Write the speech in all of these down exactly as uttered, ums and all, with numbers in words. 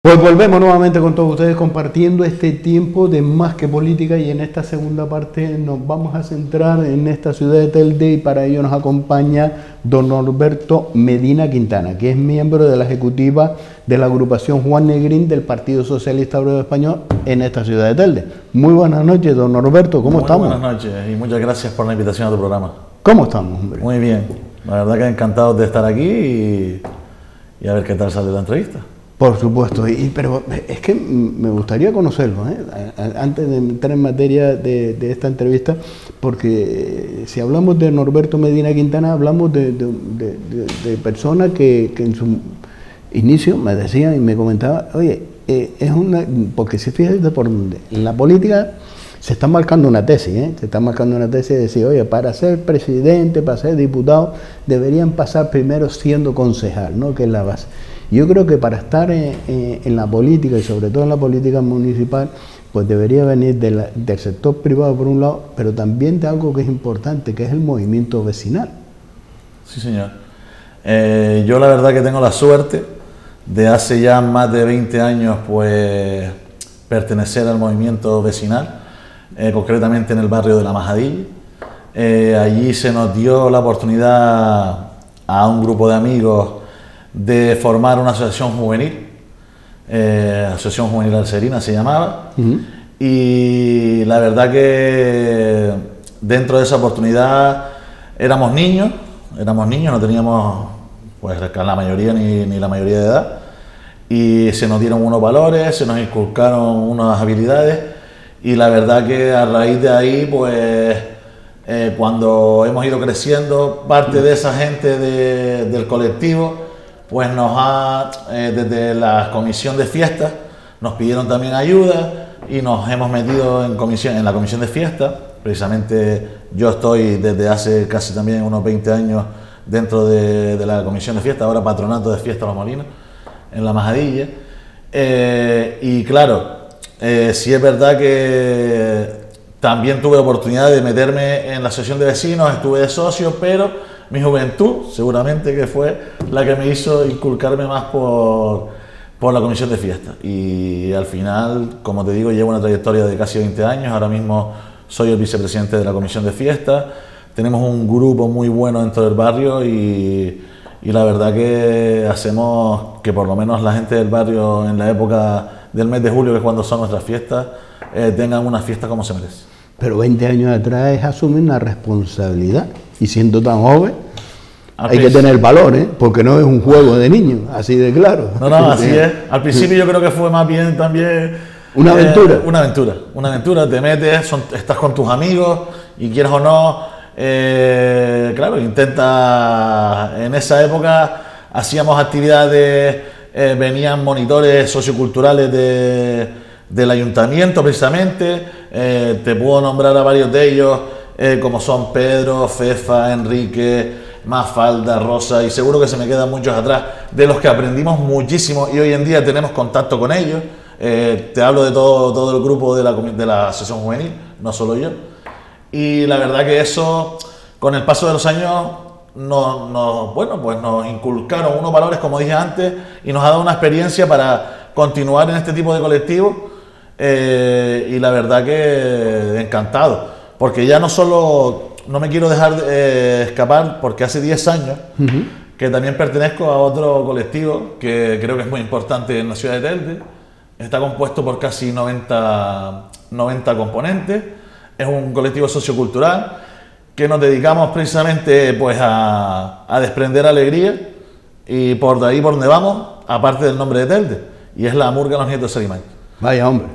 Pues volvemos nuevamente con todos ustedes compartiendo este tiempo de Más que Política, y en esta segunda parte nos vamos a centrar en esta ciudad de Telde, y para ello nos acompaña don Norberto Medina Quintana, que es miembro de la ejecutiva de la agrupación Juan Negrín del Partido Socialista Obrero Español en esta ciudad de Telde. Muy buenas noches, don Norberto, ¿cómo Muy estamos? Buenas noches y muchas gracias por la invitación a tu programa. ¿Cómo estamos, hombre? Muy bien, la verdad que encantado de estar aquí y, y a ver qué tal sale la entrevista. Por supuesto, y, pero es que me gustaría conocerlo, ¿eh? Antes de entrar en materia de, de esta entrevista, porque si hablamos de Norberto Medina Quintana, hablamos de, de, de, de, de personas que, que en su inicio me decían y me comentaban, oye, eh, es una, porque si fíjate por donde, en la política se está marcando una tesis, ¿eh? se está marcando una tesis de decir, oye, para ser presidente, para ser diputado, deberían pasar primero siendo concejal, ¿no? Que es la base. Yo creo que para estar en, en, en la política, y sobre todo en la política municipal, pues debería venir de la, del sector privado por un lado, pero también de algo que es importante, que es el movimiento vecinal. Sí, señor. Eh, yo la verdad que tengo la suerte de hace ya más de veinte años pues pertenecer al movimiento vecinal, eh, concretamente en el barrio de La Majadilla. Eh, allí se nos dio la oportunidad a un grupo de amigos de formar una asociación juvenil, eh, Asociación Juvenil Alserina se llamaba, uh-huh. Y la verdad que dentro de esa oportunidad éramos niños, éramos niños, no teníamos pues la mayoría ni, ni la mayoría de edad, y se nos dieron unos valores, se nos inculcaron unas habilidades, y la verdad que a raíz de ahí pues eh, cuando hemos ido creciendo, parte de esa gente de, del colectivo pues nos ha, eh, desde la comisión de fiestas, nos pidieron también ayuda y nos hemos metido en, comisión, en la comisión de fiestas. Precisamente yo estoy desde hace casi también unos veinte años dentro de, de la comisión de fiestas, ahora patronato de Fiestas Los Molinos, en La Majadilla. Eh, y claro, eh, sí es verdad que también tuve la oportunidad de meterme en la asociación de vecinos, estuve de socio, pero mi juventud seguramente que fue la que me hizo inculcarme más por, por la comisión de fiestas. Y al final, como te digo, llevo una trayectoria de casi veinte años, ahora mismo soy el vicepresidente de la comisión de fiestas, tenemos un grupo muy bueno dentro del barrio y, y la verdad que hacemos que por lo menos la gente del barrio en la época del mes de julio, que es cuando son nuestras fiestas, eh, tengan una fiesta como se merece. Pero veinte años atrás es asumir una responsabilidad, y siendo tan joven Al hay que tener valor, ¿eh? Porque no es un juego de niños, así de claro. No, no, así es. Al principio yo creo que fue más bien también una aventura. Eh, una aventura, una aventura, te metes, son, estás con tus amigos y quieras o no, eh, claro, intenta, en esa época hacíamos actividades, eh, venían monitores socioculturales de, del ayuntamiento precisamente, eh, te puedo nombrar a varios de ellos, eh, como son Pedro, Fefa, Enrique, Mafalda, Rosa, y seguro que se me quedan muchos atrás, de los que aprendimos muchísimo y hoy en día tenemos contacto con ellos. Eh, te hablo de todo, todo el grupo de la, de la asociación juvenil, no solo yo, y la verdad que eso, con el paso de los años, nos, nos, bueno, pues nos inculcaron unos valores, como dije antes, y nos ha dado una experiencia para continuar en este tipo de colectivos, eh, y la verdad que encantado, porque ya no solo, no me quiero dejar eh, escapar, porque hace diez años uh-huh. que también pertenezco a otro colectivo que creo que es muy importante en la ciudad de Telde. Está compuesto por casi noventa, noventa componentes, es un colectivo sociocultural que nos dedicamos precisamente pues, a, a desprender alegría, y por de ahí por donde vamos, aparte del nombre de Telde, y es la Murga Los Nietos de Sarimán. Vaya hombre.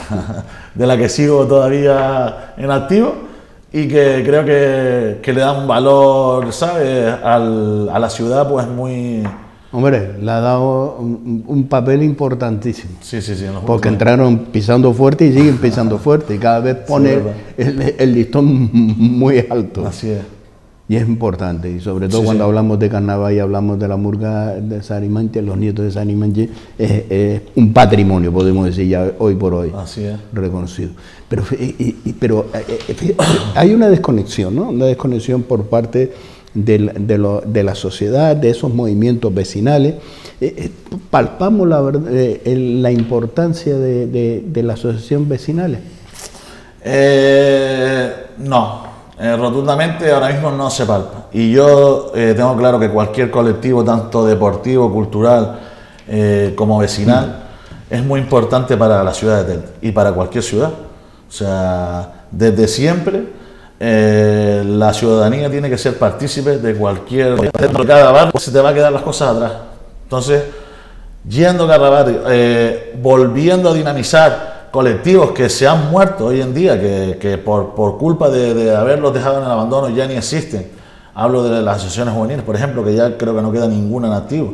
De la que sigo todavía en activo y que creo que, que le da un valor, ¿sabes?, Al, a la ciudad pues muy... Hombre, le ha dado un, un papel importantísimo. Sí, sí, sí. Porque entraron pisando fuerte y siguen pisando fuerte. Y cada vez pone sí, el, el listón muy alto. Así es. Y es importante. Y sobre todo sí, cuando sí. hablamos de carnaval y hablamos de la Murga de Sarimanche, los nietos de Sarimanche, es, es un patrimonio, podemos decir ya hoy por hoy. Así es. Reconocido. Pero, y, y, pero hay una desconexión, ¿no? Una desconexión por parte de, de, lo, de la sociedad, de esos movimientos vecinales. Eh, eh, palpamos la, eh, la importancia de, de, de la asociación vecinales. Eh, no, eh, rotundamente ahora mismo no se palpa. Y yo eh, tengo claro que cualquier colectivo, tanto deportivo, cultural eh, como vecinal, mm. es muy importante para la ciudad de Telde y para cualquier ciudad. O sea, desde siempre eh, la ciudadanía tiene que ser partícipe de cualquier... De cada barrio se te va a quedar las cosas atrás. Entonces, yendo a cada barrio, eh, volviendo a dinamizar colectivos que se han muerto hoy en día, que, que por, por culpa de, de haberlos dejado en el abandono ya ni existen. Hablo de las asociaciones juveniles, por ejemplo, que ya creo que no queda ninguna en activo.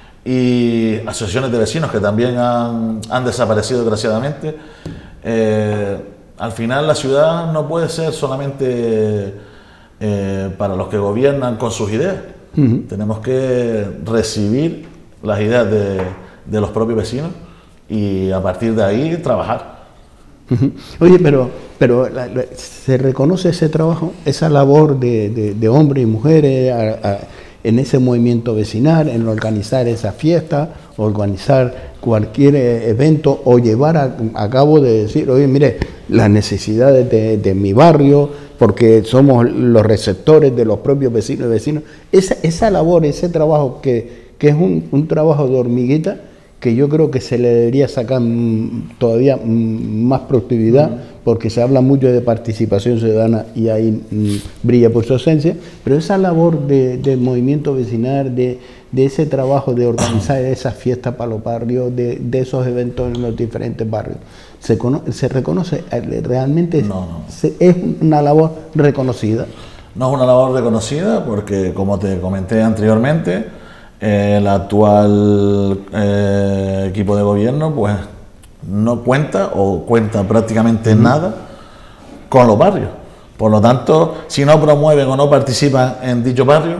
Y asociaciones de vecinos que también han, han desaparecido desgraciadamente. Eh, al final la ciudad no puede ser solamente eh, para los que gobiernan con sus ideas. Uh-huh. Tenemos que recibir las ideas de, de los propios vecinos y a partir de ahí trabajar. Oye, pero, pero la, la, ¿se reconoce ese trabajo, esa labor de, de, de hombres y mujeres a, a, en ese movimiento vecinal, en organizar esa fiesta, organizar cualquier evento o llevar a, a cabo de decir, oye, mire, las necesidades de, de mi barrio, porque somos los receptores de los propios vecinos y vecinos? Esa, esa labor, ese trabajo que, que es un, un trabajo de hormiguita, que yo creo que se le debería sacar todavía más productividad, porque se habla mucho de participación ciudadana y ahí mm, brilla por su ausencia, pero esa labor de, de movimiento vecinal, de, de ese trabajo de organizar esas fiestas para los barrios, de, de esos eventos en los diferentes barrios, ¿se, se reconoce? ¿Realmente no, no. Se, es una labor reconocida? No es una labor reconocida porque, como te comenté anteriormente, el actual eh, equipo de gobierno pues no cuenta o cuenta prácticamente uh-huh. nada con los barrios. Por lo tanto, si no promueven o no participan en dicho barrio,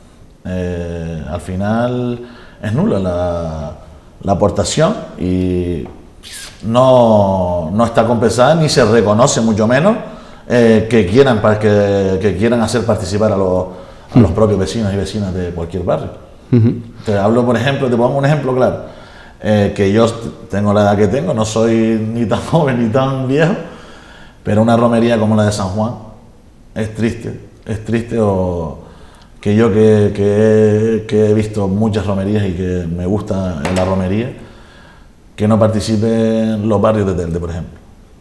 eh, al final es nula la, la aportación y no, no está compensada ni se reconoce, mucho menos eh, que, quieran, que, que quieran hacer participar a los, a los propios vecinos y vecinas de cualquier barrio. Uh-huh. Te hablo, por ejemplo, te pongo un ejemplo claro, eh, que yo tengo la edad que tengo, no soy ni tan joven ni tan viejo, pero una romería como la de San Juan es triste, es triste o que yo que, que, he, que he visto muchas romerías y que me gusta la romería, que no participen los barrios de Telde, por ejemplo.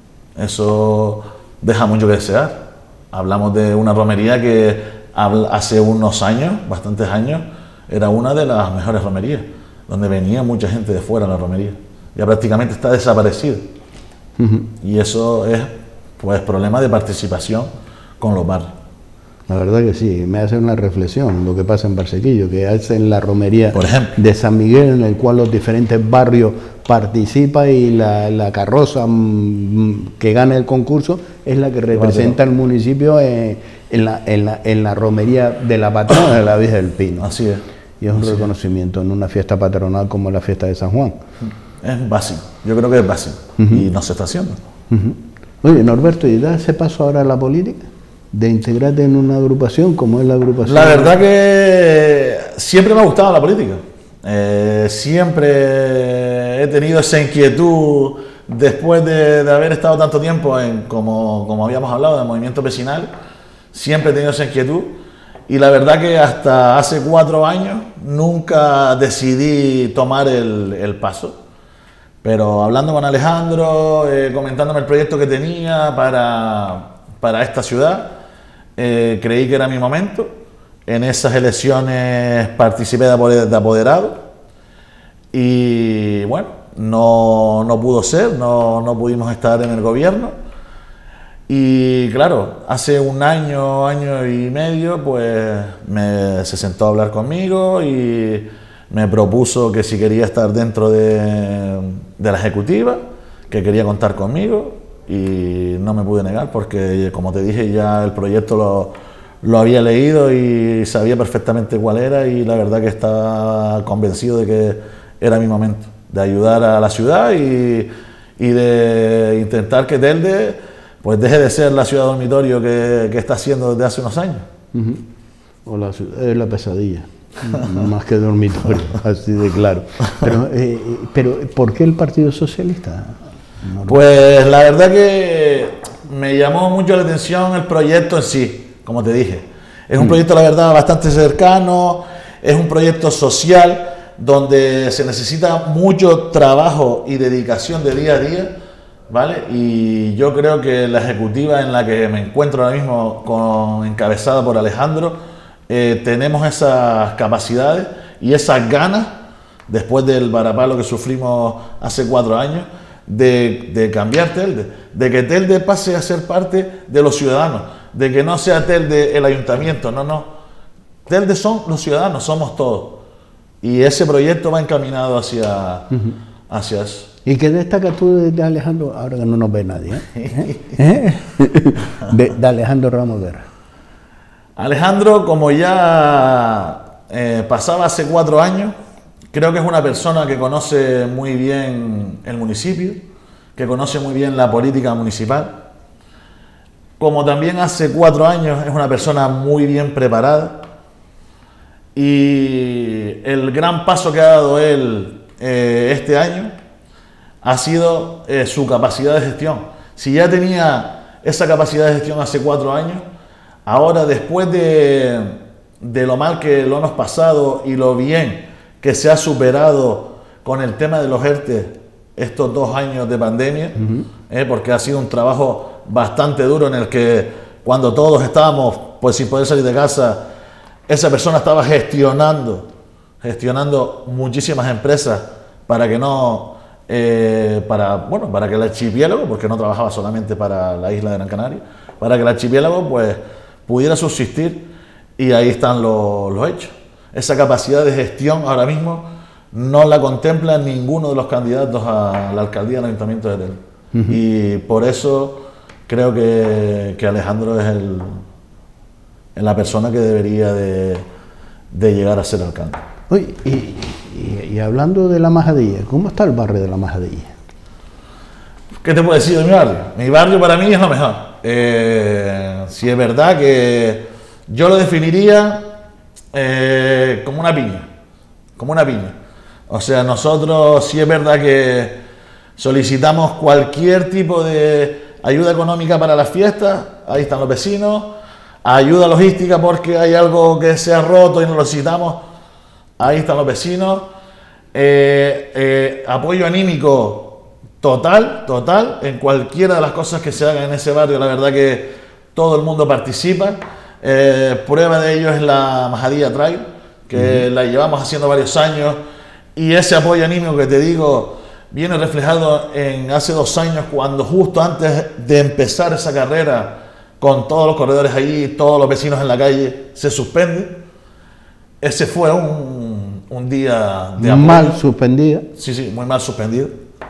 Eso deja mucho que desear. Hablamos de una romería que hace unos años, bastantes años, era una de las mejores romerías, donde venía mucha gente de fuera a la romería. Ya prácticamente está desaparecida. Uh-huh. Y eso es pues problema de participación con los barrios. La verdad que sí, me hace una reflexión lo que pasa en Barsequillo, que hacen la romería por ejemplo de San Miguel, en el cual los diferentes barrios participan y la, la carroza mmm, que gana el concurso es la que representa al municipio en, en, la, en, la, en la romería de la patrona de la Virgen del Pino. Así es. Y es un Así reconocimiento es. en una fiesta patronal como la fiesta de San Juan. Es básico, yo creo que es básico, uh-huh. y no se está haciendo. Uh-huh. Oye, Norberto, ¿y da ese paso ahora a la política? De integrarte en una agrupación como es la agrupación. La verdad que siempre me ha gustado la política. Eh, siempre he tenido esa inquietud después de, de haber estado tanto tiempo en, como, como habíamos hablado, de movimiento vecinal. Siempre he tenido esa inquietud y la verdad que hasta hace cuatro años nunca decidí tomar el, el paso. Pero hablando con Alejandro, eh, comentándome el proyecto que tenía para, para esta ciudad, Eh, creí que era mi momento. En esas elecciones participé de apoderado y bueno, no, no pudo ser, no, no pudimos estar en el gobierno y claro, hace un año, año y medio pues me, se sentó a hablar conmigo y me propuso que si quería estar dentro de, de la ejecutiva, que quería contar conmigo. Y no me pude negar porque, como te dije, ya el proyecto lo, lo había leído y sabía perfectamente cuál era y la verdad que estaba convencido de que era mi momento de ayudar a la ciudad y, y de intentar que Telde pues deje de ser la ciudad dormitorio que, que está siendo desde hace unos años. Uh-huh. O la ciudad de la pesadilla, no más que dormitorio, así de claro. Pero, eh, pero ¿por qué el Partido Socialista? No, pues la verdad que me llamó mucho la atención el proyecto en sí, como te dije. Es un proyecto, la verdad, bastante cercano, es un proyecto social donde se necesita mucho trabajo y dedicación de día a día, ¿vale? Y yo creo que la ejecutiva en la que me encuentro ahora mismo, con, encabezada por Alejandro, eh, tenemos esas capacidades y esas ganas, después del varapalo que sufrimos hace cuatro años, de, de cambiar Telde, de que Telde pase a ser parte de los ciudadanos, de que no sea Telde el ayuntamiento, no, no. Telde son los ciudadanos, somos todos. Y ese proyecto va encaminado hacia, uh-huh. hacia eso. ¿Y qué destacas tú de, de Alejandro, ahora que no nos ve nadie? ¿Eh? ¿Eh? De, de Alejandro Ramos Guerra. Alejandro, como ya eh, pasaba hace cuatro años, creo que es una persona que conoce muy bien el municipio, que conoce muy bien la política municipal. Como también hace cuatro años es una persona muy bien preparada. Y el gran paso que ha dado él eh, este año ha sido eh, su capacidad de gestión. Si ya tenía esa capacidad de gestión hace cuatro años, ahora después de, de lo mal que lo hemos pasado y lo bien que se ha superado con el tema de los ERTE estos dos años de pandemia, uh-huh. eh, porque ha sido un trabajo bastante duro en el que cuando todos estábamos pues sin poder salir de casa, esa persona estaba gestionando, gestionando muchísimas empresas para que no, eh, para, bueno, para que el archipiélago, porque no trabajaba solamente para la isla de Gran Canaria, para que el archipiélago pues pudiera subsistir, y ahí están los, los hechos. Esa capacidad de gestión ahora mismo no la contempla ninguno de los candidatos a la alcaldía del Ayuntamiento de Telde. Uh-huh. Y por eso creo que, que Alejandro es el... en la persona que debería de, de llegar a ser alcalde. Oye, y, y, y hablando de la Majadilla, ¿cómo está el barrio de la Majadilla? ¿Qué te puedo decir de mi barrio? Mi barrio para mí es lo mejor. Eh, si es verdad que yo lo definiría eh, como una piña, como una piña. O sea, nosotros sí es verdad que solicitamos cualquier tipo de ayuda económica para las fiestas, ahí están los vecinos. Ayuda logística porque hay algo que se ha roto y no lo necesitamos, ahí están los vecinos. Eh, eh, apoyo anímico total, total, en cualquiera de las cosas que se hagan en ese barrio, la verdad que todo el mundo participa. Eh, prueba de ello es la Majadilla Trail, que uh-huh. la llevamos haciendo varios años, y ese apoyo anímico que te digo viene reflejado en hace dos años, cuando justo antes de empezar esa carrera, con todos los corredores ahí, todos los vecinos en la calle, se suspende. Ese fue un, un día de apoyo. Mal suspendida. Sí, sí, muy mal suspendido.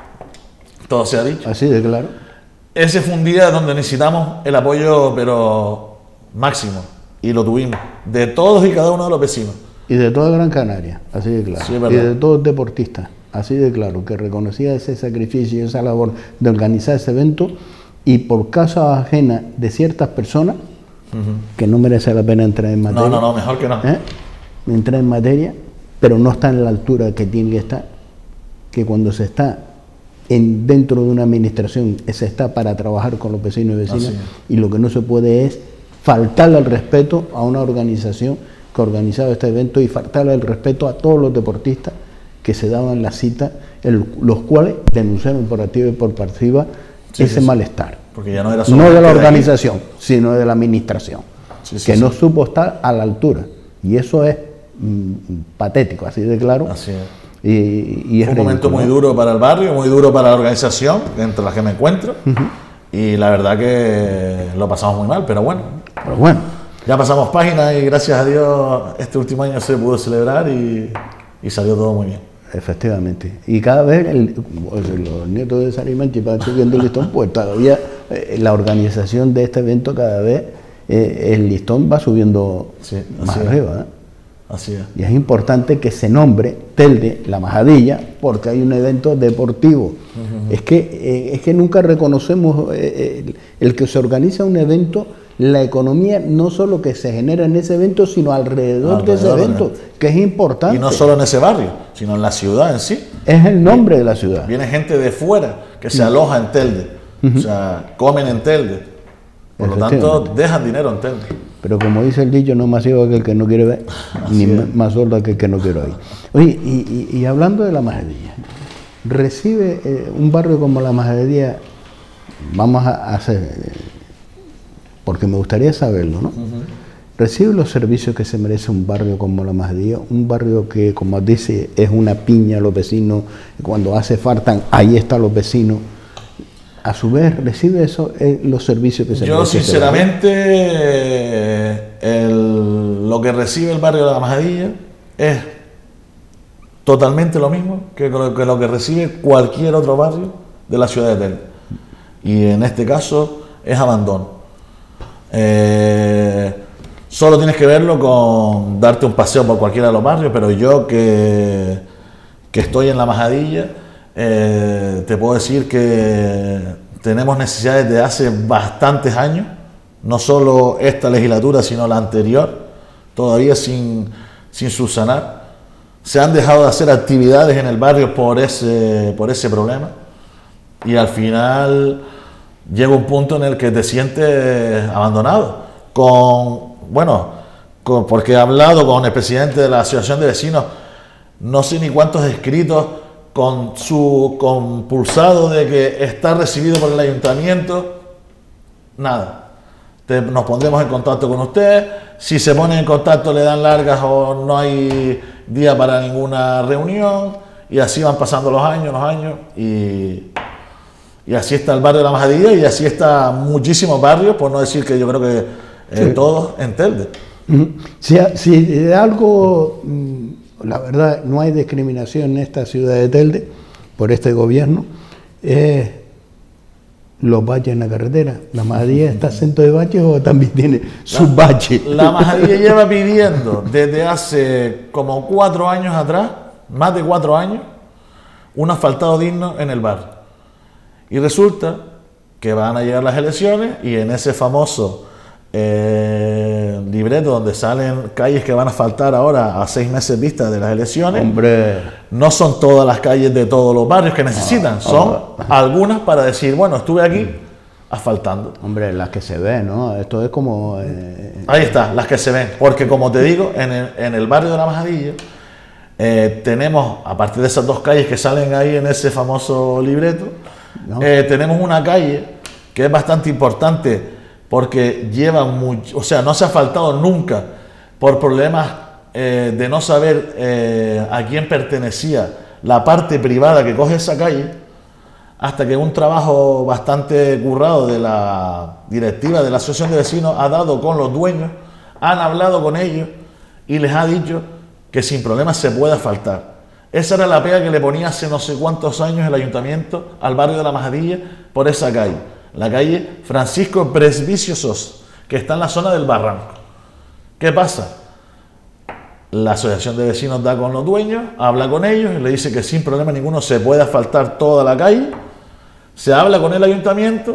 Todo se ha dicho. Así de claro. Ese fue un día donde necesitamos el apoyo, pero máximo. Y lo tuvimos. De todos y cada uno de los vecinos. Y de toda Gran Canaria, así de claro. Sí, y de todos los deportistas, así de claro, que reconocía ese sacrificio y esa labor de organizar ese evento. Y por causa ajena de ciertas personas, uh-huh. que no merece la pena entrar en materia. No, no, no, mejor que no. ¿eh? Entrar en materia, pero no está en la altura que tiene que estar, que cuando se está en, dentro de una administración, se está para trabajar con los vecinos y vecinas, y lo que no se puede es faltarle el respeto a una organización que ha organizado este evento y faltarle el respeto a todos los deportistas que se daban la cita, el, los cuales denunciaron por activa y por pasiva Sí, ese sí, malestar, porque ya no, era no de la organización, de sino de la administración, sí, sí, que sí. no supo estar a la altura, y eso es mm, patético, así de claro. Así es. Y, y es un momento muy duro para el barrio, muy duro para la organización, entre las que me encuentro, uh-huh. y la verdad que lo pasamos muy mal, pero bueno. Pero bueno. Ya pasamos página y gracias a Dios este último año se pudo celebrar y, y salió todo muy bien. Efectivamente. Y cada vez el, los nietos de Sarimanchi van subiendo el listón, pues todavía eh, la organización de este evento cada vez eh, el listón va subiendo sí, más arriba. ¿eh? Así es. Y es importante que se nombre Telde, la Majadilla, porque hay un evento deportivo. Uh-huh. Es que, eh, es que nunca reconocemos eh, el, el que se organiza un evento la economía no solo que se genera en ese evento, sino alrededor, alrededor de ese evento, de... que es importante. Y no solo en ese barrio, sino en la ciudad en sí. Es el nombre de la ciudad. Viene gente de fuera que se aloja en Telde, uh-huh. o sea, comen en Telde, por lo tanto dejan dinero en Telde. Pero como dice el dicho, no más ciego que el que no quiere ver, ni es. más sordo que el que no quiere oír. Oye, y, y, y hablando de la Majadilla, recibe eh, un barrio como la Majadilla, vamos a hacer, eh, porque me gustaría saberlo, ¿no? Uh-huh. Recibe los servicios que se merece un barrio como la Majadilla, un barrio que, como dice, es una piña a los vecinos, cuando hace falta, ahí están los vecinos. A su vez, ¿recibe eso, eh, los servicios que se Yo, sinceramente, eh, el, lo que recibe el barrio de la Majadilla es totalmente lo mismo que lo, que lo que recibe cualquier otro barrio de la ciudad de Telde. Y en este caso es abandono. Eh, solo tienes que verlo con darte un paseo por cualquiera de los barrios, pero yo que, que estoy en la Majadilla, Eh, te puedo decir que tenemos necesidades de hace bastantes años, no solo esta legislatura, sino la anterior, todavía sin, sin subsanar. Se han dejado de hacer actividades en el barrio por ese, por ese problema, y al final llega un punto en el que te sientes abandonado. Con, bueno, con, porque he hablado con el presidente de la Asociación de Vecinos, no sé ni cuántos escritos con su compulsado de que está recibido por el ayuntamiento, nada. Te, nos pondremos en contacto con usted, si se pone en contacto le dan largas o no hay día para ninguna reunión, y así van pasando los años, los años, y, y así está el barrio de la Majadilla, y así está muchísimos barrios, por no decir que yo creo que eh, sí. todos en Telde. Si, si de algo... La verdad, no hay discriminación en esta ciudad de Telde por este gobierno. Eh, los baches en la carretera. ¿La Majadilla está exento de baches o también tiene sus baches? La Majadilla lleva pidiendo desde hace como cuatro años atrás, más de cuatro años, un asfaltado digno en el barrio. Y resulta que van a llegar las elecciones y en ese famoso Eh, libreto donde salen calles que van a asfaltar ahora a seis meses vista de las elecciones, hombre, no son todas las calles de todos los barrios que necesitan, ah, son ah, algunas para decir, bueno, estuve aquí asfaltando. Hombre, las que se ven, ¿no? Esto es como... Eh... Ahí está, las que se ven, porque como te digo, en el, en el barrio de la Majadilla eh, tenemos, aparte de esas dos calles que salen ahí en ese famoso libreto, ¿no? eh, tenemos una calle que es bastante importante, porque lleva mucho, o sea, no se ha asfaltado nunca por problemas eh, de no saber eh, a quién pertenecía la parte privada que coge esa calle, hasta que un trabajo bastante currado de la directiva de la Asociación de Vecinos ha dado con los dueños, han hablado con ellos y les ha dicho que sin problemas se puede asfaltar. Esa era la pega que le ponía hace no sé cuántos años el ayuntamiento al barrio de la Majadilla por esa calle. La calle Francisco Presbicio Sos, que está en la zona del Barranco. ¿Qué pasa? La Asociación de Vecinos da con los dueños, habla con ellos y le dice que sin problema ninguno se puede asfaltar toda la calle. Se habla con el ayuntamiento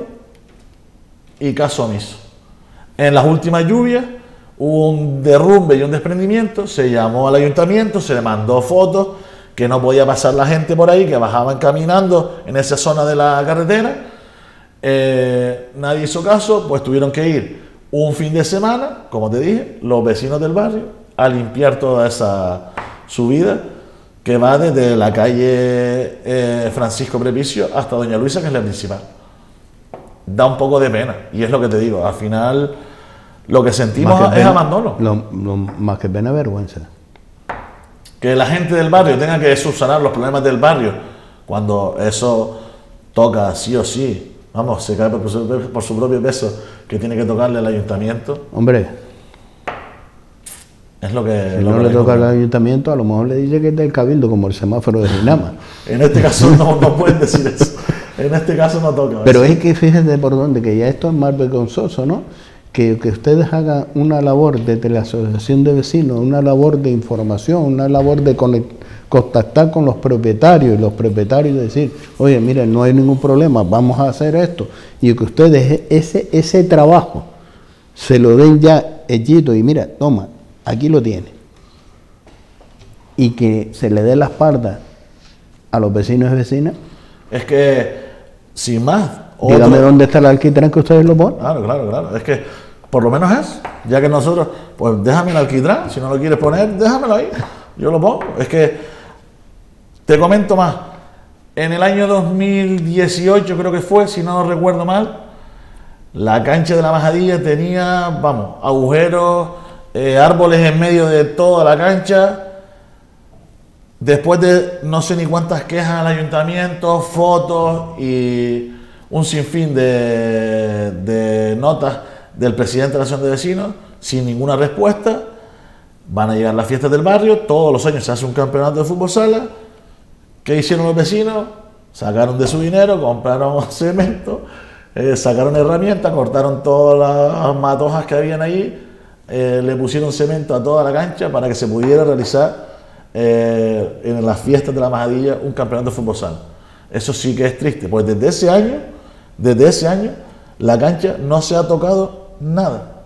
y caso omiso. En las últimas lluvias hubo un derrumbe y un desprendimiento, se llamó al ayuntamiento, se le mandó fotos que no podía pasar la gente por ahí, que bajaban caminando en esa zona de la carretera. Eh, nadie hizo caso, pues tuvieron que ir un fin de semana, como te dije, los vecinos del barrio a limpiar toda esa subida que va desde la calle eh, Francisco Prepicio hasta Doña Luisa, que es la principal. Da un poco de pena, y es lo que te digo, al final lo que sentimos que es pena, abandono. Lo, lo, más que pena, vergüenza. Que la gente del barrio tenga que subsanar los problemas del barrio, cuando eso toca sí o sí. Vamos, se cae por su, por su propio peso, que tiene que tocarle al ayuntamiento. Hombre, es lo que... si lo no que le toca al ayuntamiento, a lo mejor le dice que es del cabildo, como el semáforo de Ginama. En este caso no, no pueden decir eso. En este caso no toca. Pero es que fíjense por dónde, que ya esto es más vergonzoso, ¿no? Que, que ustedes hagan una labor desde la Asociación de Vecinos, una labor de información, una labor de contactar con los propietarios, y los propietarios decir, oye, miren, no hay ningún problema, vamos a hacer esto. Y que ustedes ese, ese trabajo se lo den ya hechito y mira, toma, aquí lo tiene. Y que se le dé la espalda a los vecinos y vecinas. Es que, sin más... Dígame otro... dónde está el alquitrán que ustedes lo ponen. Claro, claro, claro. Es que, por lo menos es, ya que nosotros, pues déjame el alquitrán, si no lo quieres poner, déjamelo ahí, yo lo pongo. Es que, te comento más, en el año dos mil dieciocho creo que fue, si no recuerdo mal, la cancha de la Majadilla tenía, vamos, agujeros, eh, árboles en medio de toda la cancha. Después de no sé ni cuántas quejas al ayuntamiento, fotos y un sinfín de, de notas del presidente de la Asociación de Vecinos, sin ninguna respuesta, van a llegar las fiestas del barrio, todos los años se hace un campeonato de fútbol sala. ¿Qué hicieron los vecinos? Sacaron de su dinero, compraron cemento, eh, sacaron herramientas, cortaron todas las matojas que habían ahí, eh, le pusieron cemento a toda la cancha para que se pudiera realizar eh, en las fiestas de la Majadilla un campeonato de fútbol sala. Eso sí que es triste, pues desde ese año, desde ese año, la cancha no se ha tocado nada,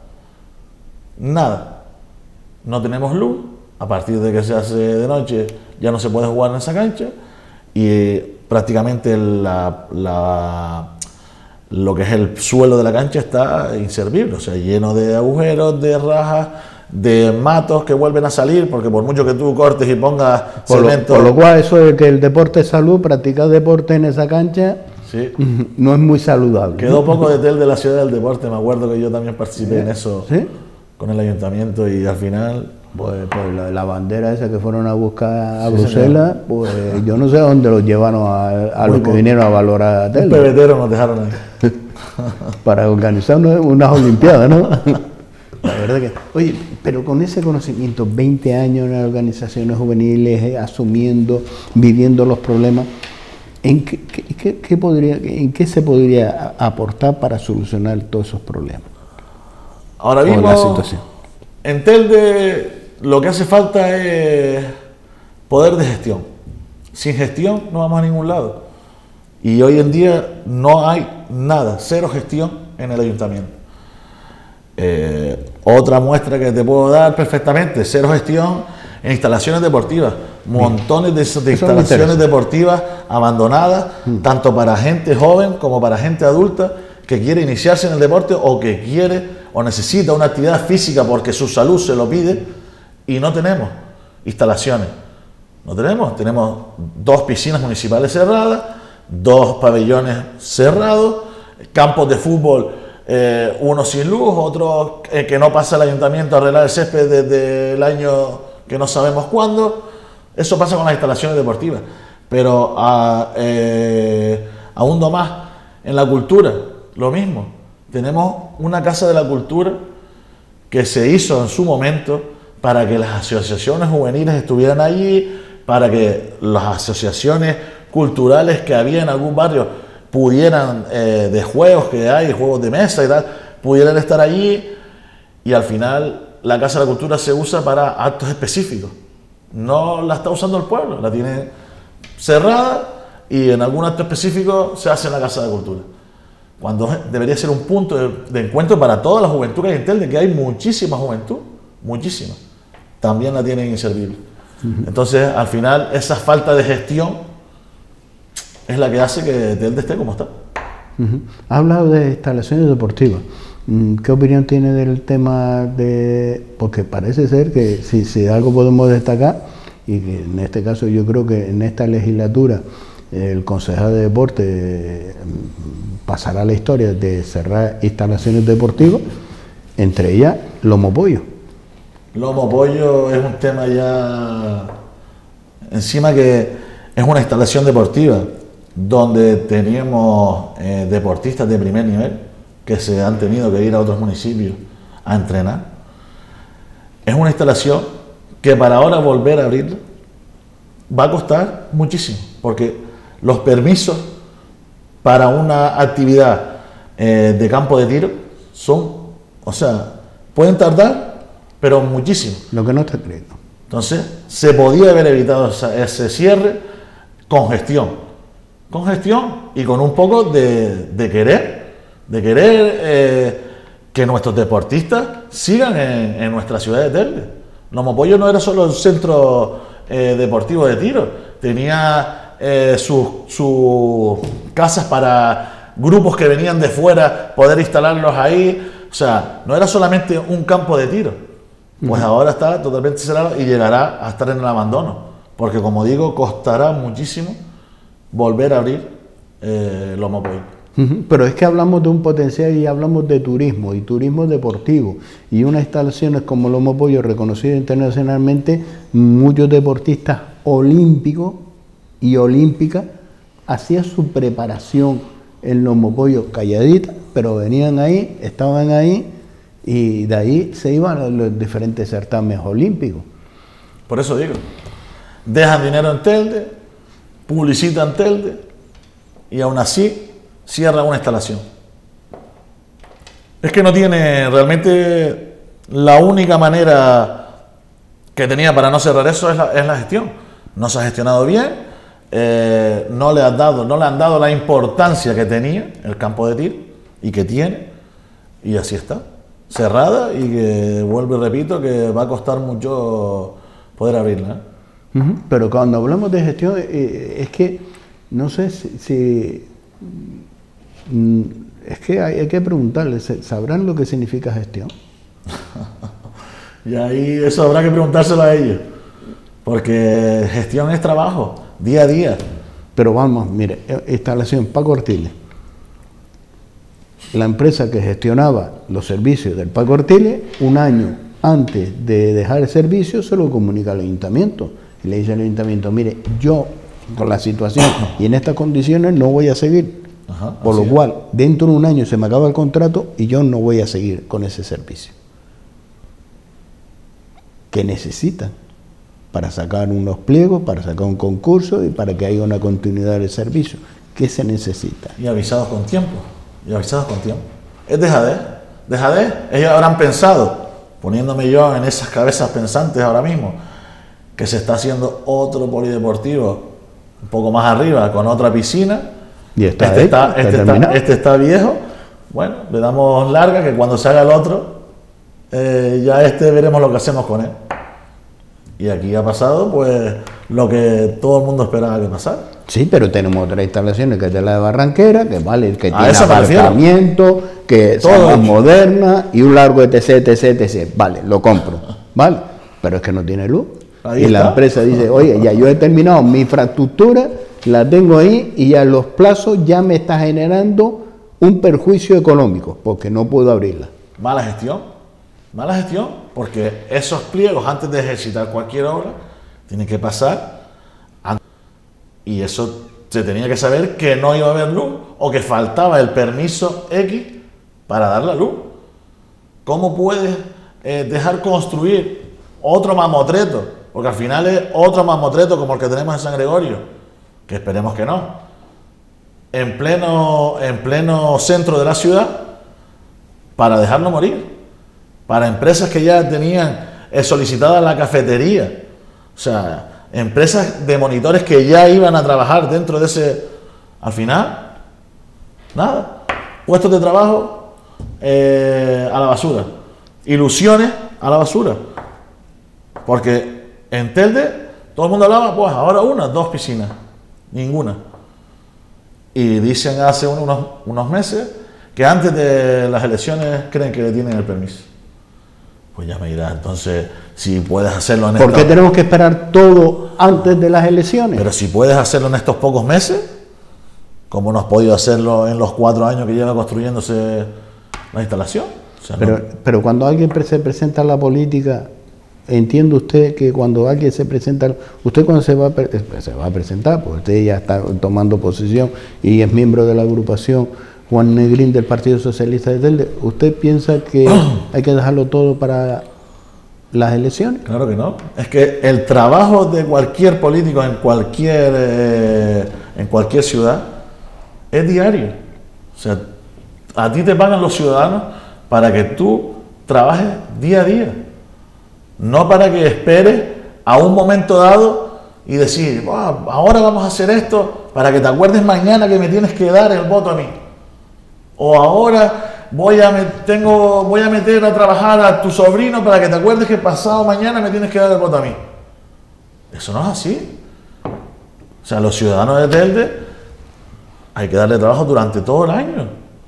nada. No tenemos luz, a partir de que se hace de noche ya no se puede jugar en esa cancha y eh, prácticamente la, la, lo que es el suelo de la cancha está inservible, o sea, lleno de agujeros, de rajas, de matos que vuelven a salir, porque por mucho que tú cortes y pongas por cemento... Lo, por lo cual eso de que el deporte es salud, practicar deporte en esa cancha, sí, no es muy saludable. Quedó poco de tel de la ciudad del deporte, me acuerdo que yo también participé, ¿sí?, en eso, ¿sí?, con el ayuntamiento y al final... Pues, pues la, la bandera esa que fueron a buscar a sí, Bruselas, señor. Pues yo no sé a dónde los llevaron a, a los que vinieron a valorar a Tel. Un pebetero nos dejaron ahí. Para organizar unas, unas olimpiadas, ¿no? La verdad que... Oye, pero con ese conocimiento, veinte años en las organizaciones juveniles, eh, asumiendo, viviendo los problemas, ¿en qué, qué, qué podría, en qué se podría aportar para solucionar todos esos problemas? Ahora mismo, la situación. En Telde lo que hace falta es poder de gestión. Sin gestión no vamos a ningún lado. Y hoy en día no hay nada, cero gestión en el ayuntamiento. Eh, otra muestra que te puedo dar perfectamente, cero gestión en instalaciones deportivas. Montones de, de instalaciones deportivas abandonadas, mm. tanto para gente joven como para gente adulta que quiere iniciarse en el deporte o que quiere o necesita una actividad física porque su salud se lo pide, y no tenemos instalaciones. No tenemos, tenemos dos piscinas municipales cerradas, dos pabellones cerrados, campos de fútbol, eh, uno sin luz, otro eh, que no pasa el ayuntamiento a arreglar el césped desde el año que no sabemos cuándo. Eso pasa con las instalaciones deportivas. Pero a, eh, aún no más, en la cultura, lo mismo. Tenemos una casa de la cultura que se hizo en su momento para que las asociaciones juveniles estuvieran allí, para que las asociaciones culturales que había en algún barrio pudieran, eh, de juegos que hay, juegos de mesa y tal, pudieran estar allí, y al final la Casa de la Cultura se usa para actos específicos. No la está usando el pueblo, la tiene cerrada y en algún acto específico se hace en la Casa de la Cultura. Cuando debería ser un punto de, de encuentro para toda la juventud que hay en Telde, que hay muchísima juventud, muchísima, también la tienen inservible. Uh-huh. Entonces, al final, esa falta de gestión es la que hace que Telde esté como está. Uh-huh. Ha hablado de instalaciones deportivas. ¿Qué opinión tiene del tema de...? Porque parece ser que si, si algo podemos destacar, y que en este caso yo creo que en esta legislatura el concejal de deporte eh, pasará la historia de cerrar instalaciones deportivas, entre ellas Lomo Pollo. Lomo Pollo es un tema ya, encima que es una instalación deportiva donde teníamos eh, deportistas de primer nivel que se han tenido que ir a otros municipios a entrenar. Es una instalación que para ahora volver a abrirla va a costar muchísimo, porque los permisos para una actividad eh, de campo de tiro son, o sea, pueden tardar, pero muchísimo. Lo que no está escrito. Entonces, se podía haber evitado esa, ese cierre con gestión. Con gestión y con un poco de, de querer, de querer eh, que nuestros deportistas sigan en, en nuestra ciudad de Telde. Lomopollo no era solo el centro eh, deportivo de tiro, tenía eh, sus su casas para grupos que venían de fuera, poder instalarlos ahí. O sea, no era solamente un campo de tiro. Pues uh-huh. ahora está totalmente cerrado y llegará a estar en el abandono. Porque, como digo, costará muchísimo volver a abrir eh, Lomopollo. Uh-huh. Pero es que hablamos de un potencial y hablamos de turismo, y turismo deportivo. Y unas instalaciones como Lomopollo, reconocido internacionalmente, muchos deportistas olímpicos y olímpicas hacían su preparación en Lomopollo calladita, pero venían ahí, estaban ahí, y de ahí se iban a los diferentes certámenes olímpicos. Por eso digo, dejan dinero en Telde, publicitan Telde, y aún así cierran una instalación. Es que no tiene realmente, la única manera que tenía para no cerrar eso es la, es la gestión. No se ha gestionado bien, eh, no le han dado, no le han dado la importancia que tenía el campo de tiro y que tiene, y así está, cerrada, y que vuelvo y repito que va a costar mucho poder abrirla, ¿eh? Uh-huh. Pero cuando hablamos de gestión, eh, es que no sé si, si mm, es que hay, hay que preguntarles, ¿sabrán lo que significa gestión? Y ahí eso habrá que preguntárselo a ellos, porque gestión es trabajo, día a día. Pero vamos, mire, instalación Paco Ortiles, la empresa que gestionaba los servicios del Paco Ortiles, un año antes de dejar el servicio se lo comunica al ayuntamiento. Y le dice al ayuntamiento, mire, yo con la situación y en estas condiciones no voy a seguir. Ajá, por lo cual, dentro de un año se me acaba el contrato y yo no voy a seguir con ese servicio. ¿Qué necesitan? Para sacar unos pliegos, para sacar un concurso y para que haya una continuidad del servicio. ¿Qué se necesita? Y avisados con tiempo. Y avisados con tiempo. Es dejadez. Dejadez. Ellos habrán pensado, poniéndome yo en esas cabezas pensantes ahora mismo, que se está haciendo otro polideportivo un poco más arriba con otra piscina. Y está este, ahí, está, está, este, está, este está viejo. Bueno, le damos larga, que cuando se haga el otro, eh, ya este veremos lo que hacemos con él. Y aquí ha pasado pues lo que todo el mundo esperaba que pasara. Sí, pero tenemos otras instalaciones, que es de la de Barranquera, que vale, que tiene aparcamiento, que es más moderna y un largo etc, etc, etc. Vale, lo compro, vale, pero es que no tiene luz. Ahí y está. La empresa dice, oye, ya yo he terminado mi infraestructura, la tengo ahí y a los plazos ya me está generando un perjuicio económico, porque no puedo abrirla. Mala gestión, mala gestión, porque esos pliegos antes de ejercitar cualquier obra tienen que pasar, y eso se tenía que saber que no iba a haber luz o que faltaba el permiso X para dar la luz. ¿Cómo puedes eh, dejar construir otro mamotreto? Porque al final es otro mamotreto como el que tenemos en San Gregorio, que esperemos que no, en pleno, en pleno centro de la ciudad, para dejarlo morir, para empresas que ya tenían eh, solicitada la cafetería, o sea, empresas de monitores que ya iban a trabajar dentro de ese, al final, nada, puestos de trabajo eh, a la basura, ilusiones a la basura, porque en Telde todo el mundo hablaba, pues ahora una, dos piscinas, ninguna. Y dicen hace unos, unos meses que antes de las elecciones creen que tienen el permiso. Pues ya me dirás, entonces, si puedes hacerlo en ¿Por qué tenemos que esperar todo antes de las elecciones? Pero si puedes hacerlo en estos pocos meses, ¿cómo no has podido hacerlo en los cuatro años que lleva construyéndose la instalación? O sea, pero, no. pero cuando alguien se presenta a la política, entiende usted que cuando alguien se presenta, usted cuando se va a, se va a presentar, pues usted ya está tomando posición y es miembro de la agrupación Juan Negrín del Partido Socialista de Telde, ¿usted piensa que hay que dejarlo todo para las elecciones? Claro que no. Es que el trabajo de cualquier político en cualquier, eh, en cualquier ciudad es diario. O sea, a ti te pagan los ciudadanos para que tú trabajes día a día. No para que esperes a un momento dado y decir, oh, ahora vamos a hacer esto para que te acuerdes mañana que me tienes que dar el voto a mí. O ahora voy a, met, tengo, voy a meter a trabajar a tu sobrino para que te acuerdes que pasado mañana me tienes que dar el voto a mí. Eso no es así. O sea, los ciudadanos de Telde hay que darle trabajo durante todo el año.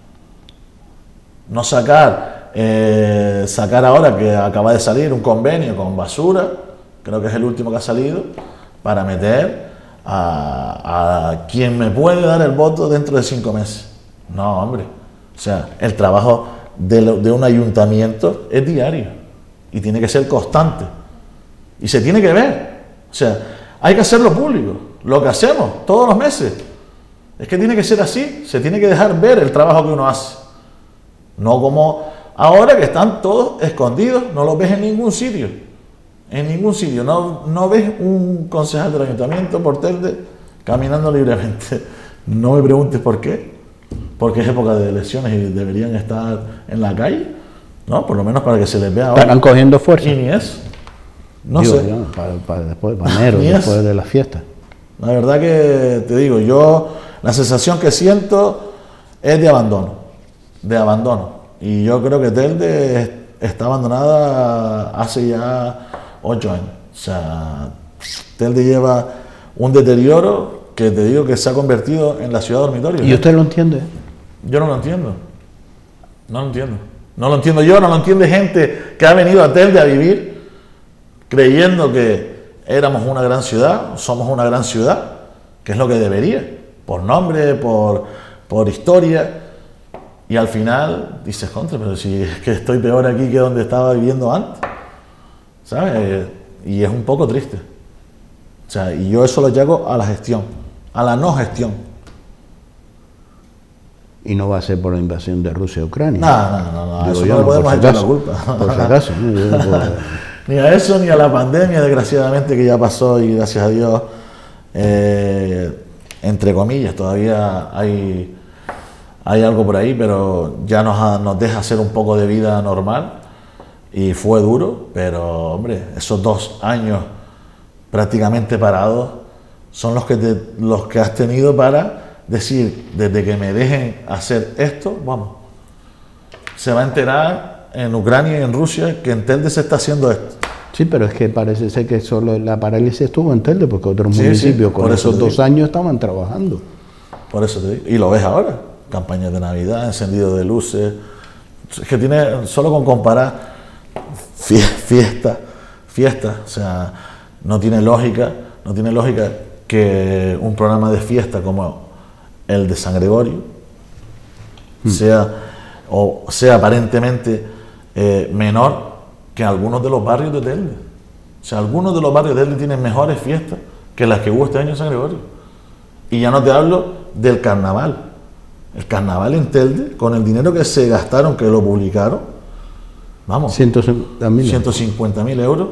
No sacar, eh, sacar ahora que acaba de salir un convenio con Basura, creo que es el último que ha salido, para meter a, a quien me puede dar el voto dentro de cinco meses. No, hombre. O sea, el trabajo de, lo, de un ayuntamiento es diario y tiene que ser constante. Y se tiene que ver. O sea, hay que hacerlo público. Lo que hacemos todos los meses. Es que tiene que ser así. Se tiene que dejar ver el trabajo que uno hace. No como ahora que están todos escondidos, no los ves en ningún sitio. En ningún sitio. No, no ves un concejal del ayuntamiento por Telde caminando libremente. No me preguntes por qué. Porque es época de elecciones y deberían estar en la calle. No, por lo menos para que se les vea ahora. Estarán cogiendo fuerza. Y ni eso. No Digo, sé. Yo, para, para después, para enero, después es. de la fiesta. La verdad que te digo, yo la sensación que siento es de abandono, de abandono. Y yo creo que Telde está abandonada hace ya ocho años. O sea, Telde lleva un deterioro que te digo que se ha convertido en la ciudad dormitorio. ¿Y usted lo entiende? Yo no lo entiendo. No lo entiendo. No lo entiendo yo, no lo entiende gente que ha venido a Telde a vivir creyendo que éramos una gran ciudad, somos una gran ciudad, que es lo que debería, por nombre, por, por historia, y al final dices, contra, pero si es que estoy peor aquí que donde estaba viviendo antes, ¿sabes? Y es un poco triste. O sea, y yo eso lo llamo a la gestión, a la no gestión. Y no va a ser por la invasión de Rusia a Ucrania. No, no, no, no, eso yo, no le podemos por si echar acaso, la culpa. Por si acaso, ¿no? Yo no puedo... Ni a eso, ni a la pandemia, desgraciadamente, que ya pasó y gracias a Dios, eh, entre comillas, todavía hay, hay algo por ahí, pero ya nos, ha, nos deja hacer un poco de vida normal y fue duro, pero hombre, esos dos años prácticamente parados son los que, te, los que has tenido para decir, desde que me dejen hacer esto, vamos, se va a enterar en Ucrania y en Rusia que en Telde se está haciendo esto. Sí, pero es que parece ser que solo la parálisis estuvo en Telde, porque otros sí, municipios sí, con esos dos digo. años estaban trabajando. Por eso te digo. Y lo ves ahora, campañas de Navidad, encendido de luces. Es que tiene, solo con comparar fiesta, fiesta, o sea, no tiene lógica, no tiene lógica que un programa de fiesta como el de San Gregorio hmm. sea, o sea aparentemente Eh, menor que algunos de los barrios de Telde. O sea, algunos de los barrios de Telde tienen mejores fiestas que las que hubo este año en San Gregorio. Y ya no te hablo del carnaval. El carnaval en Telde, con el dinero que se gastaron, que lo publicaron, vamos, ciento cincuenta mil euros.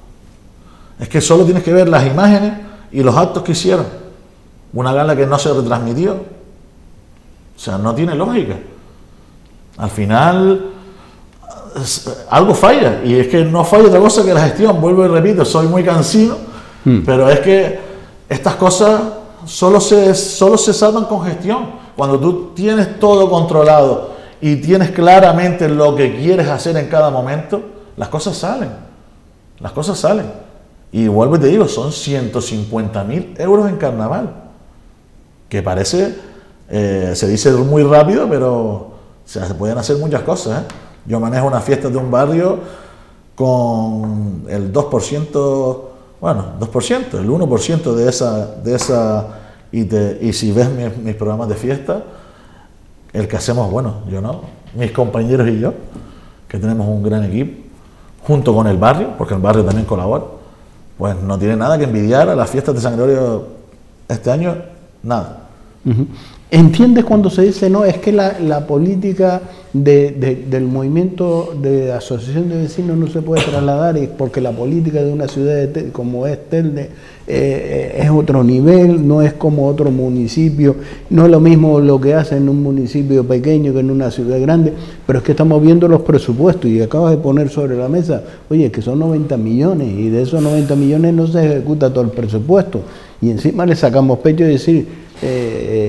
Es que solo tienes que ver las imágenes y los actos que hicieron. Una gala que no se retransmitió. O sea, no tiene lógica. Al final algo falla, y es que no falla otra cosa que la gestión. Vuelvo y repito, soy muy cansino, hmm. pero es que estas cosas solo se, solo se salvan con gestión. Cuando tú tienes todo controlado y tienes claramente lo que quieres hacer en cada momento, las cosas salen, las cosas salen. Y vuelvo y te digo, son ciento cincuenta mil euros en carnaval, que parece, eh, se dice muy rápido, pero o sea, se pueden hacer muchas cosas, ¿eh? Yo manejo una fiesta de un barrio con el dos por ciento, bueno, dos por ciento, el uno por ciento de esa, de esa y, te, y si ves mis, mis programas de fiesta, el que hacemos, bueno, yo no, mis compañeros y yo, que tenemos un gran equipo, junto con el barrio, porque el barrio también colabora, pues no tiene nada que envidiar a las fiestas de San Gregorio este año, nada. Uh-huh. ¿Entiendes cuando se dice, no, es que la, la política de, de, del movimiento de asociación de vecinos no se puede trasladar porque la política de una ciudad de Telde, como es Telde eh, es otro nivel, no es como otro municipio, no es lo mismo lo que hace en un municipio pequeño que en una ciudad grande, pero es que estamos viendo los presupuestos y acabas de poner sobre la mesa, oye, que son noventa millones y de esos noventa millones no se ejecuta todo el presupuesto y encima le sacamos pecho y decir... Eh, eh,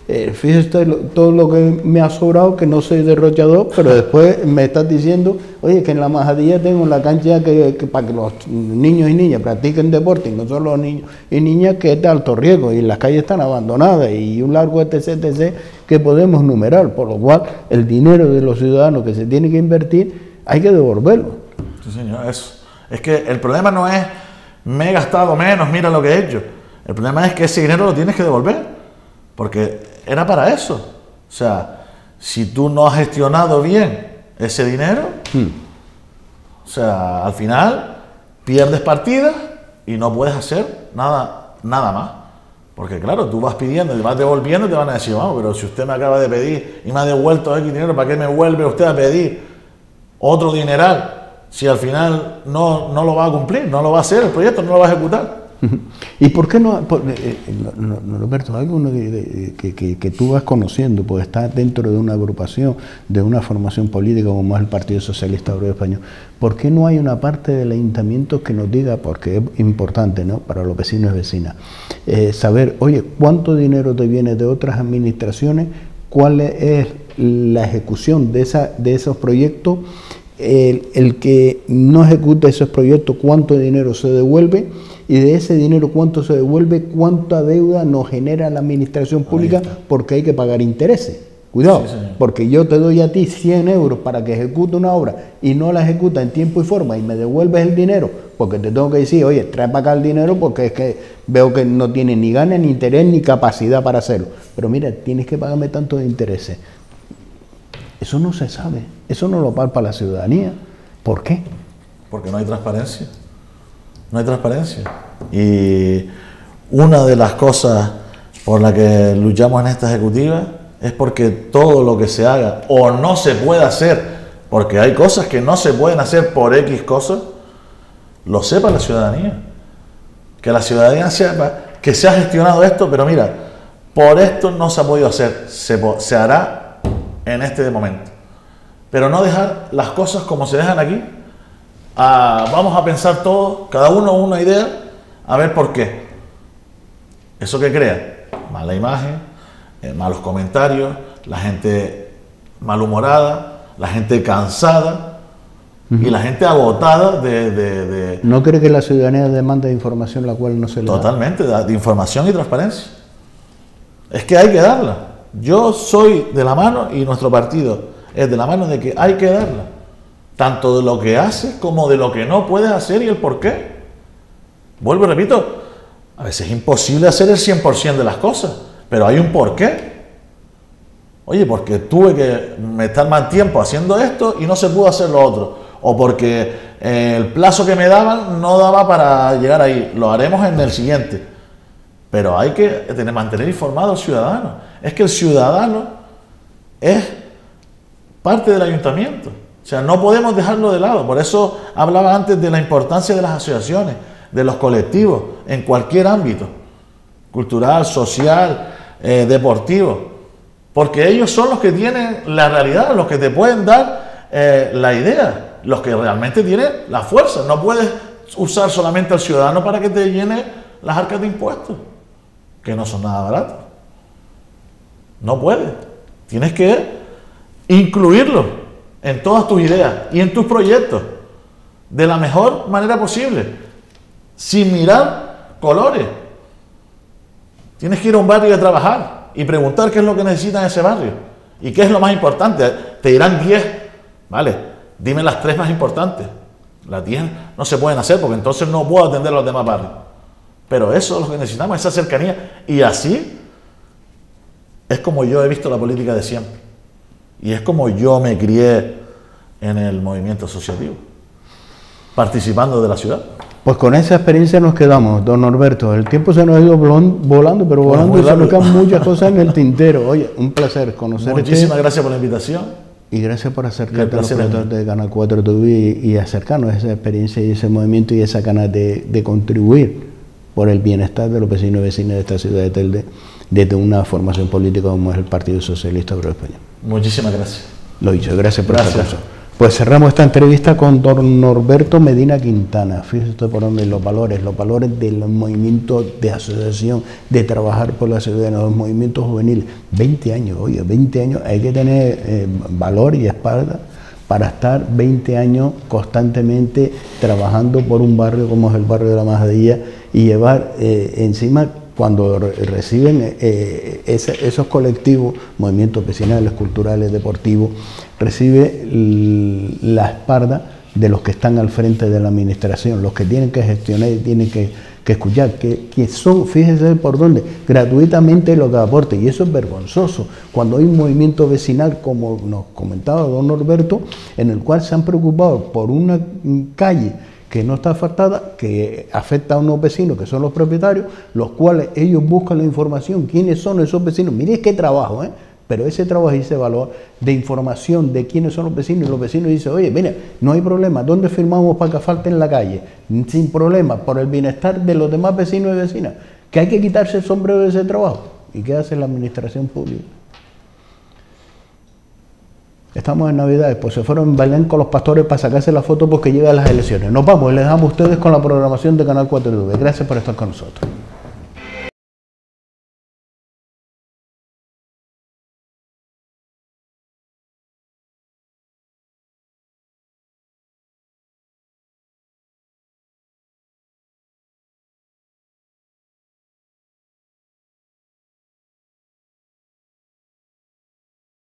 eh, fíjese lo, todo lo que me ha sobrado, que no soy derrochador, pero después me estás diciendo, oye, que en la Majadilla tengo la cancha que, que para que los niños y niñas practiquen deporte, y no solo los niños y niñas, que es de alto riesgo, y las calles están abandonadas, y un largo etc, etc, que podemos numerar, por lo cual el dinero de los ciudadanos que se tiene que invertir, hay que devolverlo. Sí, señor, eso. Es que el problema no es, me he gastado menos, mira lo que he hecho. El problema es que ese dinero lo tienes que devolver, porque era para eso. O sea, si tú no has gestionado bien ese dinero, hmm. o sea, al final pierdes partidas y no puedes hacer nada, nada más. Porque claro, tú vas pidiendo y vas devolviendo y te van a decir, vamos, pero si usted me acaba de pedir y me ha devuelto X dinero, ¿para qué me vuelve usted a pedir otro dineral? Si al final no, no lo va a cumplir, no lo va a hacer, el proyecto no lo va a ejecutar. ¿Y por qué no, por, eh, no, no Roberto, algo que, que, que, que tú vas conociendo, pues estás dentro de una agrupación, de una formación política como es el Partido Socialista Obrero Español, ¿por qué no hay una parte del ayuntamiento que nos diga, porque es importante, ¿no?, para los vecinos y vecinas, eh, saber, oye, cuánto dinero te viene de otras administraciones, cuál es la ejecución de, esa, de esos proyectos, el, el que no ejecuta esos proyectos, cuánto dinero se devuelve, y de ese dinero cuánto se devuelve, cuánta deuda nos genera la administración pública, porque hay que pagar intereses. Cuidado, sí, porque yo te doy a ti cien euros para que ejecute una obra y no la ejecuta en tiempo y forma y me devuelves el dinero, porque te tengo que decir, oye, trae para acá el dinero porque es que veo que no tiene ni ganas, ni interés, ni capacidad para hacerlo. Pero mira, tienes que pagarme tanto de intereses. Eso no se sabe, eso no lo palpa la ciudadanía. ¿Por qué? Porque no hay transparencia. No hay transparencia. Y una de las cosas por las que luchamos en esta ejecutiva es porque todo lo que se haga o no se puede hacer, porque hay cosas que no se pueden hacer por X cosas, lo sepa la ciudadanía. Que la ciudadanía sepa que se ha gestionado esto, pero mira, por esto no se ha podido hacer, se, se hará en este momento. Pero no dejar las cosas como se dejan aquí. Ah, vamos a pensar todos, cada uno una idea, a ver por qué. ¿Eso qué crea? Mala imagen, eh, malos comentarios, la gente malhumorada, la gente cansada uh-huh. y la gente agotada de, de, de... ¿No cree que la ciudadanía demanda información la cual no se le da? Totalmente, de información y transparencia. Es que hay que darla. Yo soy de la mano y nuestro partido es de la mano de que hay que darla. Tanto de lo que haces como de lo que no puedes hacer y el por qué. Vuelvo y repito, a veces es imposible hacer el cien por ciento de las cosas, pero hay un por qué. Oye, porque tuve que estar más tiempo haciendo esto y no se pudo hacer lo otro. O porque el plazo que me daban no daba para llegar ahí. Lo haremos en el siguiente. Pero hay que tener, mantener informado al ciudadano. Es que el ciudadano es parte del ayuntamiento. O sea, no podemos dejarlo de lado. Por eso hablaba antes de la importancia de las asociaciones, de los colectivos, en cualquier ámbito, cultural, social, eh, deportivo. Porque ellos son los que tienen la realidad, los que te pueden dar eh, la idea, los que realmente tienen la fuerza. No puedes usar solamente al ciudadano para que te llene las arcas de impuestos, que no son nada baratos. No puedes. Tienes que incluirlo en todas tus ideas y en tus proyectos, de la mejor manera posible, sin mirar colores. Tienes que ir a un barrio a trabajar y preguntar qué es lo que necesitan en ese barrio y qué es lo más importante. Te dirán diez, vale, dime las tres más importantes. Las diez no se pueden hacer porque entonces no puedo atender a los demás barrios. Pero eso es lo que necesitamos, esa cercanía. Y así es como yo he visto la política de siempre. Y es como yo me crié en el movimiento asociativo, participando de la ciudad. Pues con esa experiencia nos quedamos, don Norberto. El tiempo se nos ha ido volando, pero volando pues y se nos quedan muchas cosas en el tintero. Oye, un placer conocerte. Muchísimas gracias por la invitación. Y gracias por acercarte a los productores de Canal cuatro T V y, y acercarnos a esa experiencia y ese movimiento y esa ganas de, de contribuir por el bienestar de los vecinos y vecinas de esta ciudad de Telde, desde una formación política como es el Partido Socialista Obrero Español. Muchísimas gracias. Lo dicho, gracias por gracias. esta cosa. Pues cerramos esta entrevista con don Norberto Medina Quintana. Fíjese usted por dónde los valores, los valores del movimiento de asociación, de trabajar por la ciudadanía, los movimientos juveniles. veinte años, oye, veinte años, hay que tener eh, valor y espalda para estar veinte años constantemente trabajando por un barrio como es el barrio de la Majadilla y llevar eh, encima, cuando re reciben eh, ese, esos colectivos, movimientos vecinales, culturales, deportivos, recibe la espalda de los que están al frente de la administración, los que tienen que gestionar y tienen que, que escuchar, que, que son, fíjense por dónde, gratuitamente lo que aporte, y eso es vergonzoso, cuando hay un movimiento vecinal, como nos comentaba don Norberto, en el cual se han preocupado por una calle que no está asfaltada, que afecta a unos vecinos que son los propietarios, los cuales ellos buscan la información, quiénes son esos vecinos, miren qué trabajo, ¿eh? Pero ese trabajo y ese valor de información de quiénes son los vecinos, y los vecinos dicen, oye, mira, no hay problema, ¿dónde firmamos para que falte en la calle? Sin problema, por el bienestar de los demás vecinos y vecinas, que hay que quitarse el sombrero de ese trabajo. ¿Y qué hace la administración pública? Estamos en Navidad, pues se fueron en Belén con los pastores para sacarse la foto porque llegan las elecciones. Nos vamos y les dejamos a ustedes con la programación de Canal cuatro T V. Gracias por estar con nosotros.